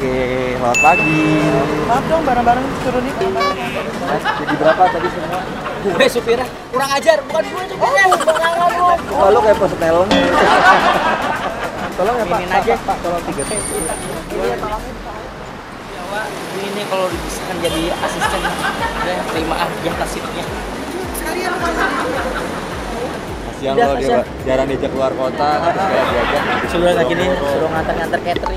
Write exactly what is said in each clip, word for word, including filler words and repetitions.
Oke, selamat pagi. Maaf dong, barang-barang turunin. Mas, jadi berapa tadi semua? Gue supirnya kurang ajar, bukan gue supirnya. Bakalan lu. Oh, lu kayak pos talent. Tolong ya Pak, Minin aja. Pak, Pak, tolong tiga T. Iya, tolongin Pak. Ya, Wak, ini kalau dipisahkan jadi asisten, udah terima aja nasibnya. Sekalian Kasihan Udah, lo dia kasihan. jarang diajak keluar kota, terus kayak diajak. Suruh kayak gini, suruh nganter-nganter catering.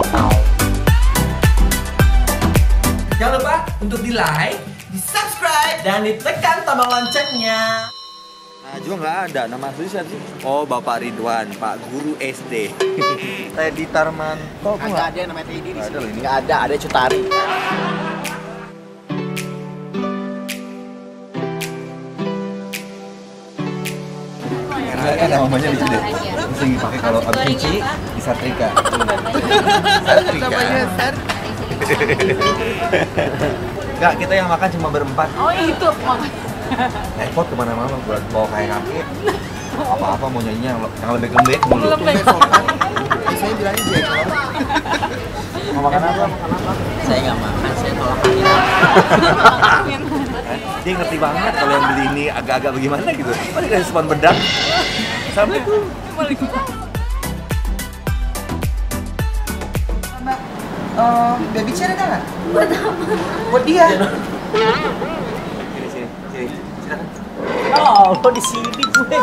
Jangan lupa untuk di like, di subscribe, dan ditekan tombol loncengnya. Nah, juga nggak ada, nama asli siapa sih? Oh, Bapak Ridwan, Pak Guru S D. Teddy Tarmanto, Nggak ada yang namanya Teddy di Nggak ada sini. loh ini. Nggak ada, ada Cutari. Kan ada mamanya di sini. Mesti dipakai kalau habis cuci di setrika. Setrika. Enggak, kita yang makan cuma berempat. Oh itu Repot kemana-mana buat bawa kayak kaki. Apa-apa mau nyanyi yang, yang lebih lembek mulu. lembek. Saya bilangnya jengkol. Mau makan apa? Makan apa? Saya nggak makan, saya tolak angin. Dia ngerti banget kalau yang beli ini agak-agak bagaimana gitu. Oh, dia kasih spon bedak. Assalamualaikum. Mbak, uh, baby chair ada nggak? Buat apa? Buat dia. Sini, sini, sini. Silakan. Oh, lo di sini gue.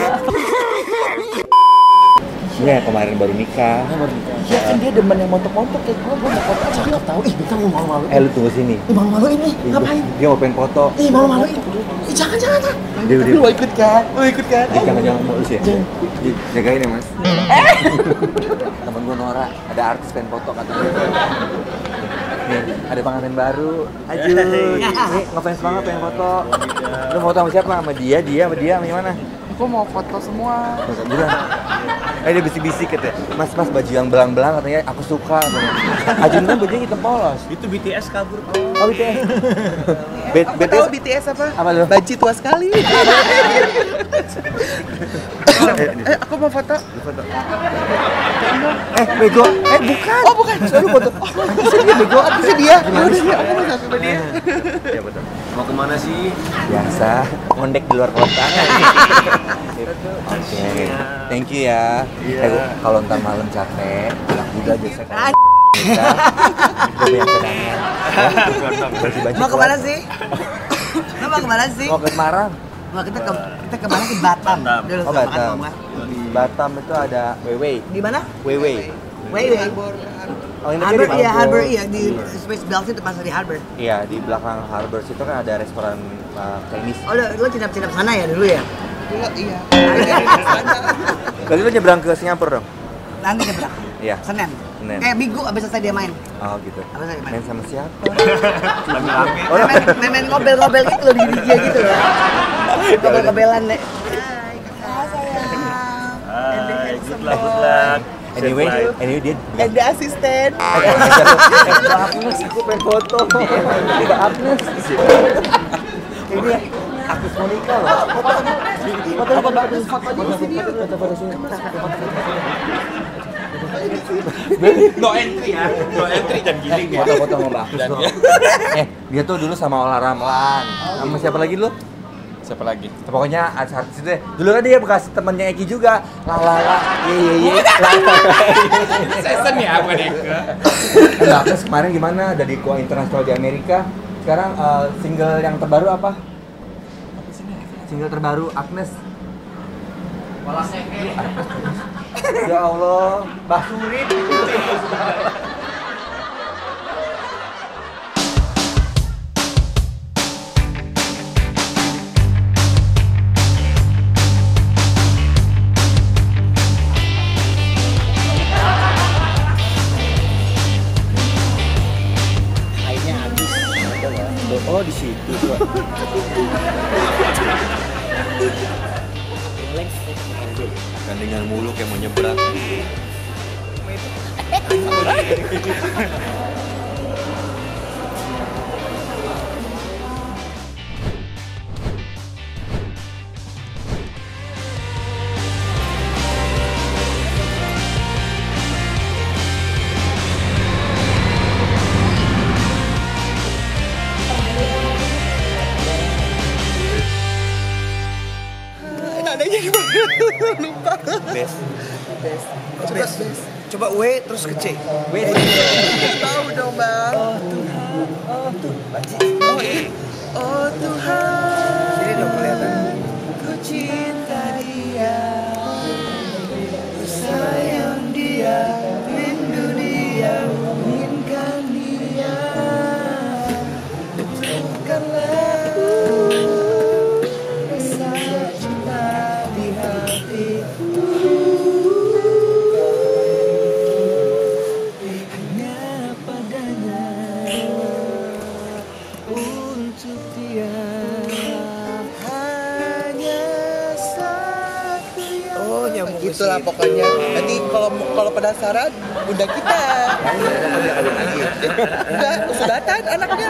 Iya, kemarin baru nikah. Iya kan dia demen yang montok-montok kayak gue, gue mau foto aja dia tahu. Ih, kita mau malu-malu. Eh, lu tunggu sini. Ih, malu-maluin nih, ngapain? Dia mau pengen foto. Ih, malu-maluin. Ih, jangan, jangan, jangan. Dia udah. Lu mau ikut kan? Lu ikut kan? Eh, jangan-jangan modus ya? Jangan. Di- Jagain ya, Mas. Temen gue Nora, ada artis pengen foto katanya. Nih, ada pengantin baru. Aju. Nih, ngefans banget pengen foto. Lu foto sama siapa? Sama dia, dia, sama dia, sama gimana? Aku mau foto semua. Bilang. Eh, dia bisik-bisik katanya. Mas, mas, baju yang belang-belang katanya aku suka katanya. Ajun kan bajunya hitam polos. Itu B T S kabur. Oh, B T S. B- Aku B T S. tahu B T S apa? Apa lu? Banci tua sekali. Eh, aku mau foto. Lu foto. Eh, bego. Eh, bukan. Oh, bukan. Soalnya lu foto. Artisnya dia bego, artisnya dia. Ya udah dia, aku mau satu sama dia. Ya, betul. Mau kemana sih? Biasa, ngondek di luar kota. Oke, thank you ya. Eh, kalau ntar malam capek, bilang udah biasa kan. Kita udah banyak cadangan. Baju baju. Mau kemana sih? Lo mau kemana sih? Mau ke Semarang. Mau kita ke kita kemana ke Batam. Dulu Oh, sama makan Batam. mama. Di Batam itu ada Wewe. Di mana? Wewe. Wait, wait. Oh, ini Harbor, di iya Harbor, iya di Space Belt itu pas di Harbor. Iya, di belakang Harbor situ kan ada restoran uh, Chinese. Oh, lo, lo cinap-cinap sana ya dulu ya? Dulu iya. Kali lu nyebrang ke Singapura dong? Nanti nyebrang. Iya. Senin. Senin. Eh, Minggu abis selesai dia main. Oh gitu. Abis selesai main. Main sama siapa? Oh, main, main, main ngobel-ngobel gitu loh di dia gitu loh. Ngobel-ngobelan deh. Hai, kakak sayang. Hai, good luck, good luck. Anyway, anyway dia And the assistant. Eh, Mbak Agnes, aku pengen foto. Mbak Agnes. Ini Agnes Monica loh. Foto foto foto foto foto di sini. Foto foto sini. No entry ya, no entry dan giling ya. Foto foto sama Mbak Agnes dong. Eh, dia tuh dulu sama Ola Ramlan. Sama siapa lagi lu? Siapa lagi? Pokoknya artis itu deh. Dulu kan dia bekas temennya Eki juga. La la la. Ye ye ye. La la. Season ya apa nih? Mbak Agnes kemarin gimana? Dari Go Internasional di Amerika. Sekarang uh, single yang terbaru apa? Single terbaru Agnes. Walah sehe. Ya Allah, Mbak Surit. Airnya habis. Oh di situ tuh. Gandengan mulu kayak mau nyebrang. Gimana jadi lupa. Best. Best. Coba best. Coba W terus ke C. W. Tahu dong bang. Oh Tuhan, oh Tuhan. Oh iya. Oh Tuhan. Sini dong kelihatan. Ku cinta dia, ku sayang dia, rindu dia, inginkan dia. Bukanlah rasa cinta di hatiku. Itulah pokoknya. Nanti kalau kalau penasaran, undang kita. Enggak, Sudatan anaknya.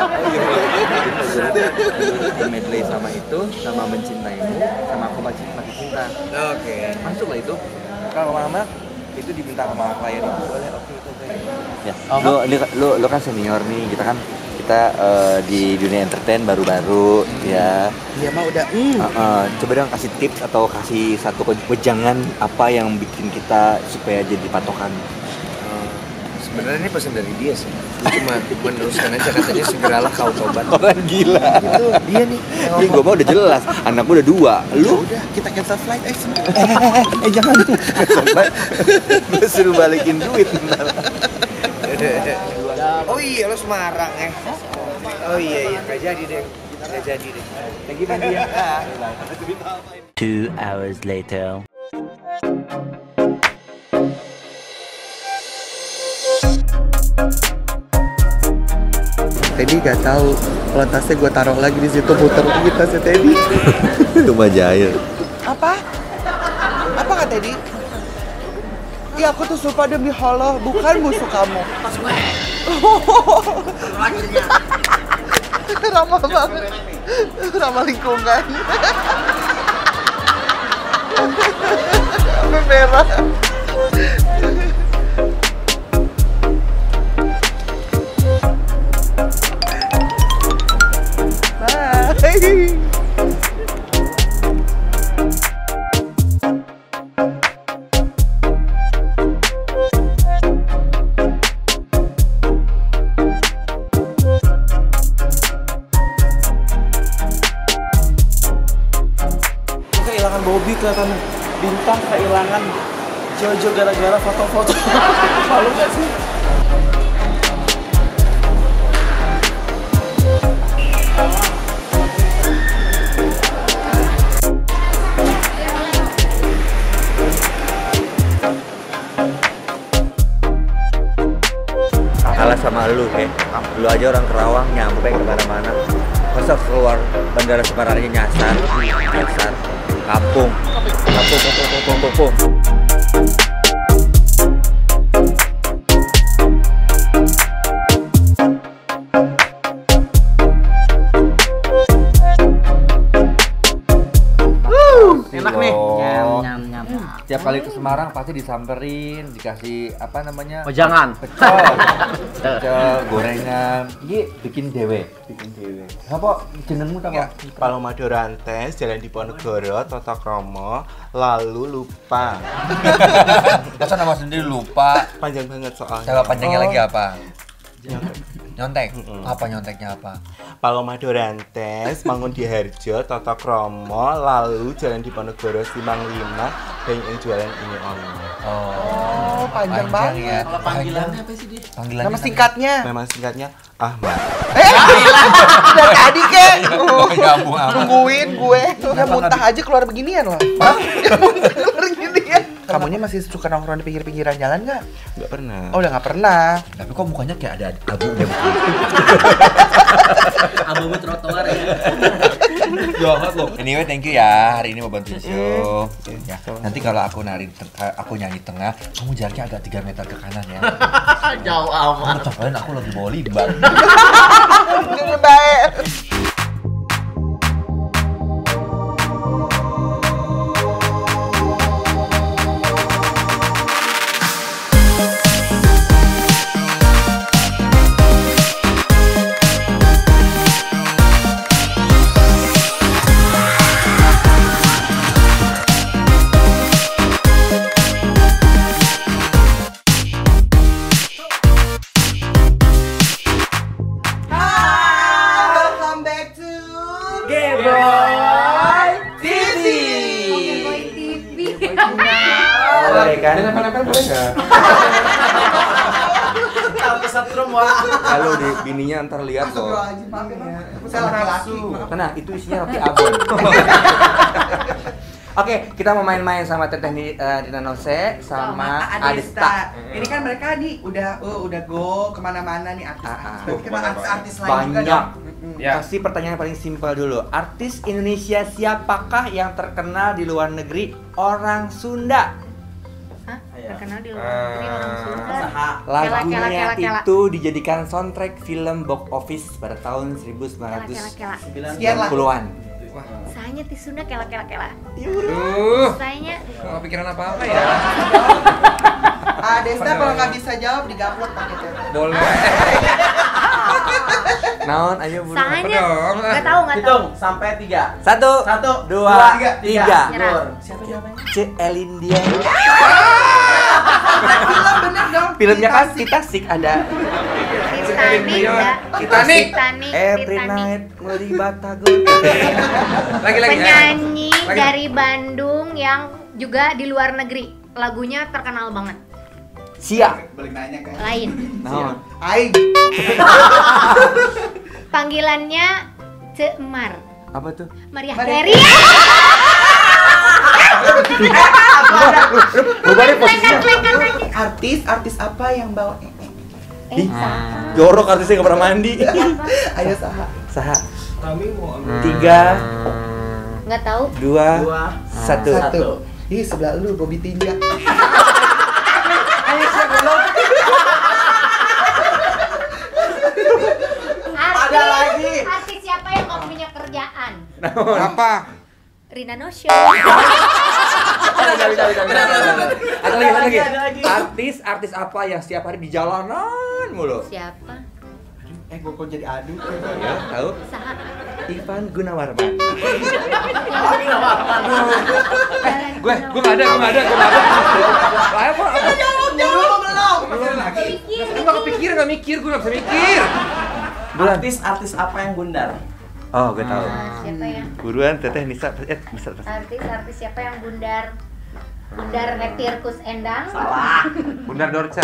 Medley sama itu, sama mencintaimu, sama aku masih masih cinta. Oke. Masuk lah itu. Kalau lama itu diminta sama klien itu boleh, oke itu oke. Ya. Oh. Lu, lu, lu, lu kan senior nih, kita kan kita uh, di dunia entertain baru-baru hmm. ya. Iya mah udah. Mm. Uh, uh, coba dong kasih tips atau kasih satu wejangan apa yang bikin kita supaya jadi patokan. Uh, Sebenarnya ini pesan dari dia sih. Gue cuma meneruskan aja, katanya segeralah kau tobat. Orang gila. Itu dia nih. Ini gue mah udah jelas, anak gue udah dua. Lu? Udah, kita cancel flight eh semua. eh jangan. Gue suruh balikin duit ntar. Oh iya, lo Semarang eh. Oh iya iya, nggak jadi deh. Nggak jadi deh. Thank you, thank you ya. Two hours later. Teddy gak tahu kalau tasnya gue taruh lagi di situ, puter lagi tasnya Teddy. Itu mah jahil. Apa? Apa kata Teddy? Ya aku tuh sumpah demi Allah bukan musuh kamu. Ramah banget. Ramah lingkungan. Sampai merah. Bye. Bobby kelihatan bintang kehilangan Jojo gara-gara foto-foto. Malu gak sih? Kalah sama lu ya. Lu aja orang Kerawang nyampe kemana-mana. Masa keluar bandara Semarang aja nyasar, nyasar. Kampung, kampung, kampung, kampung, kampung. Enak nih. Nyam, nyam, nyam. Tiap kali ke Semarang pasti disamperin, dikasih apa namanya? Oh jangan. Pecel, pecel, gorengan. Ini bikin dewe, bikin dewe. Apa jenengmu apa? Paloma Dorantes, Jalan Diponegoro, Toto Kromo, lalu lupa. Masa nama sendiri lupa? Panjang banget soalnya. Coba panjangnya Oh. lagi apa? Nyontek. Nyontek? Mm-mm. Apa nyonteknya apa? Paloma Dorantes, Mangundiharjo, Toto Kromo, lalu Jalan Diponegoro, Simang lima, dan yang jualan ini ono. Oh, panjang banget. ya. Kalau panggilannya apa sih dia? Panggilannya Nama singkatnya. Nama singkatnya Ahmad. Eh, dari tadi kek. Nyambung amat. Tungguin gue. Udah muntah aja keluar beginian loh. Hah? Keluar beginian. Kamunya masih suka nongkrong di pinggir-pinggiran jalan nggak? Nggak pernah. Oh udah nggak pernah. Tapi kok mukanya kayak ada abunya begitu. Abu trotoar ya. Jahat loh. Anyway, thank you ya. Hari ini mau bantuin show. Ya. Nanti kalau aku nari, aku nyanyi tengah, kamu jaraknya agak tiga meter ke kanan ya. Jauh amat. Kamu cobain aku lagi bawa limbah. Jadi baik. Boy T V. Boy T V. Boleh kan? Nempel-nempel boleh nggak? Aku setrum wah. Kalau di bininya ntar lihat loh. Astagfirullahaladzim, maaf ya bang. Saya laki-laki. maaf. Nah, itu isinya roti abon. Oke, kita mau main-main sama Teteh Ni- eh, Dina Nose sama Adista. Ini kan mereka nih udah oh, udah go kemana-mana nih artis. Ah, ah. Berarti kita artis-artis lain juga Banyak. dong. Ya. Kasih pertanyaan paling simpel dulu. Artis Indonesia siapakah yang terkenal di luar negeri orang Sunda? Hah? Terkenal di luar negeri orang Sunda. Lagunya Kela, kela, kela. itu dijadikan soundtrack film box office pada tahun seribu sembilan ratus Kela, kela, kela. Sekian lah. sembilan puluhan. Saya di Sunda kela kela kela. Yuh. Saya Nggak kepikiran apa-apa ya? Ah, Desta kalau nggak bisa jawab digaplok pakai chat. Boleh. Naon, ayo buru. saya dong? nggak tahu nggak tahu. Hitung sampai tiga. Satu, Satu, dua, dua, tiga. tiga. Nyerah. Siapa jawabannya? C. Elindia. Film bener dong. Filmnya kan Titanic ada. Titanic ya. Titanic. Titanic. Every Titanic. night ngeri Batagor. Lagi lagi. Penyanyi Lagi. dari Bandung yang juga di luar negeri. Lagunya terkenal banget. Siap. Balik nanya kan. Lain. Naon? Aing. Panggilannya Cemar. Apa tuh? Maria Maria. Carey. Bubarin posisinya. Lekat lagi. Artis artis apa yang bawa eh, eh. Eh, salah. Jorok artisnya nggak pernah mandi. Ayo saha. Saha. Tiga, Nggak tahu. dua, Dua, satu. Satu. Ih, sebelah lu Bobby Tinja. Artis, Ada lagi. Artis siapa yang nggak punya kerjaan? Apa? Rina Nose. Ada lagi, ada lagi, ada lagi. Ada lagi. Artis, artis apa yang setiap hari di jalanan mulu? Siapa? Eh, gua kok jadi adu. Ya, tahu? Saha. Ivan Gunawarman. Gue, gue nggak ada, gue nggak ada, gue nggak ada. Apa? Apa? Jawab belum. Belum lagi. Mikir, Gue nggak kepikiran, nggak mikir, gue nggak bisa mikir. Buruan. Artis-artis apa yang bundar? Oh, gue tahu. Nah, siapa ya? Buruan, Teteh Nisa, eh bisa pas. Artis-artis siapa yang bundar? Bundar Retirkus Endang. Salah. Bundar Dorce.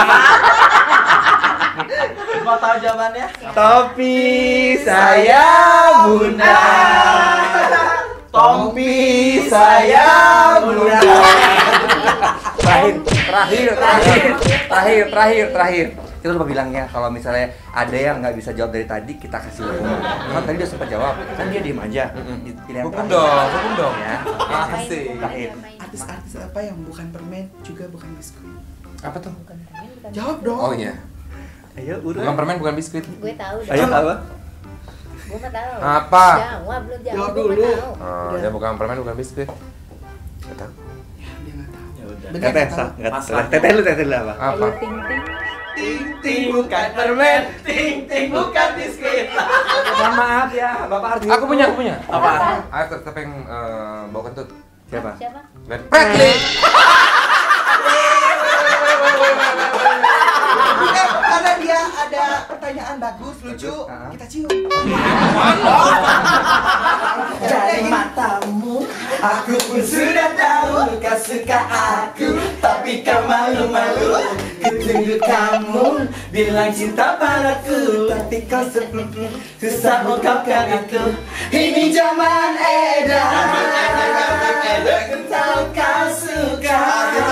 Mau tahu jawabannya? Topi saya bundar. Tompi saya bundar. Terakhir, terakhir, terakhir, terakhir, terakhir, terakhir. Kita lupa bilangnya kalau misalnya ada yang nggak bisa jawab dari tadi kita kasih hukuman. Kan tadi dia sempat jawab, kan dia diem aja. Pilihan Hukum terakhir. dong, hukum dong. Ya. Makasih. Terakhir. Artis-artis apa yang bukan permen juga bukan biskuit? Apa tuh? Jawab dong. Oh iya. Ayo, Bukan udah. permen, bukan biskuit. Gue tahu. Ayo, apa? Gue mah tahu. Apa? Jawab belum jawab. Jawab Gua mah dulu. tahu. Oh, ya bukan permen, bukan biskuit. Nggak tahu. Ya, dia nggak tahu. Ya udah. Bener, Teteh, nggak tahu. sah, nggak tahu. Masalahnya. Teteh lu, teteh lu apa? Apa? Ayu Ting Ting. Ting ting bukan permen, ting ting bukan biskuit. Mohon maaf ya, Bapak harus Aku punya, aku punya. Apa? Air tetep yang eh, bau kentut. Siapa? Siapa? Glenn Fredly. Eh, karena dia ada pertanyaan bagus, lucu, Ah. kita cium. Dari matamu, aku pun sudah tahu kau suka aku, tapi kau malu-malu. Kutunggu kamu bilang cinta padaku, tapi kau se- susah ungkapkan itu. Ini zaman edan, aku tahu kau suka.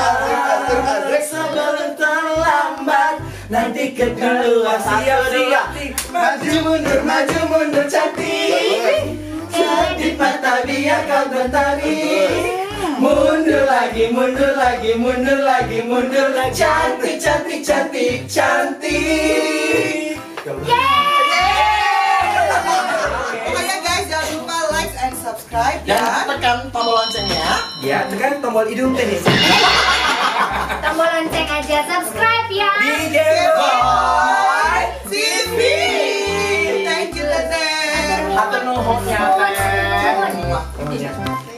Sebelum terlambat, nanti kedua siap siap. Maju mundur, maju mundur cantik. Cantik mata biar kau tertarik. Mundur lagi, mundur lagi, mundur lagi, mundur lagi. Cantik, cantik, cantik, cantik. Pokoknya guys, jangan lupa like and subscribe Dan ya. tekan tombol loncengnya. Ya, tekan tombol hidung tenis. Tombol lonceng aja, subscribe ya. D J Boy T V. Thank you, Teteh. Hatur nuhun ya, Teh. Nuhun. Thank you.